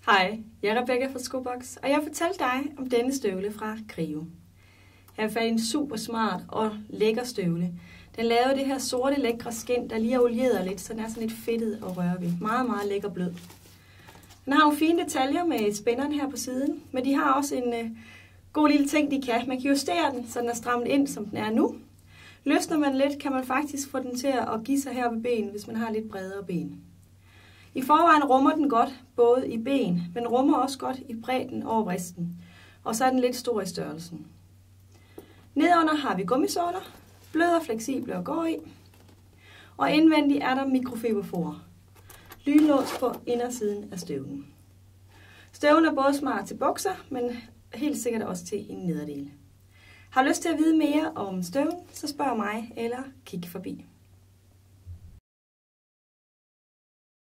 Hej, jeg er Rebecca fra Skobox, og jeg fortæller dig om denne støvle fra Krio. Jeg har fat i en super smart og lækker støvle. Den lavede det her sorte lækre skind, der lige er olieret lidt, så den er sådan lidt fedtet og røre ved. Meget, meget lækker blød. Den har jo fine detaljer med spænderen her på siden, men de har også en god lille ting, de kan. Man kan justere den, så den er strammet ind, som den er nu. Løsner man lidt, kan man faktisk få den til at give sig her ved ben, hvis man har lidt bredere ben. I forvejen rummer den godt både i ben, men rummer også godt i bredden over vristen. Og så er den lidt stor i størrelsen. Nedunder har vi gummisåler, bløde og fleksible at gå i. Og indvendigt er der mikrofiberfor. Lynlås på indersiden af støvlen. Støvlen er både smart til bukser, men helt sikkert også til en nederdel. Har du lyst til at vide mere om støvlen, så spørg mig eller kig forbi.